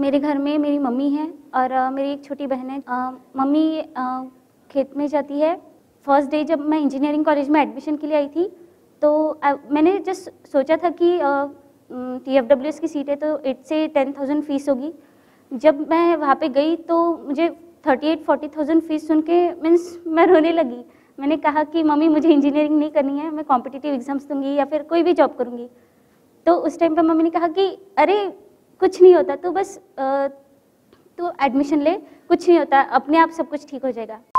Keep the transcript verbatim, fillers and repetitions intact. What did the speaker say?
मेरे घर में मेरी मम्मी है और uh, मेरी एक छोटी बहन है। uh, मम्मी uh, खेत में जाती है। फर्स्ट डे जब मैं इंजीनियरिंग कॉलेज में एडमिशन के लिए आई थी तो uh, मैंने जस्ट सोचा था कि टी एफ डब्ल्यू एस की सीट है तो एट से टेन थाउजेंड फीस होगी। जब मैं वहाँ पे गई तो मुझे thirty eight forty thousand fees सुन के मीन्स मैं रोने लगी। मैंने कहा कि मम्मी मुझे इंजीनियरिंग नहीं करनी है, मैं कॉम्पिटिटिव एग्जाम्स दूंगी या फिर कोई भी जॉब करूँगी। तो उस टाइम पर मम्मी ने कहा कि अरे कुछ नहीं होता, तो बस तो एडमिशन ले, कुछ नहीं होता, अपने आप सब कुछ ठीक हो जाएगा।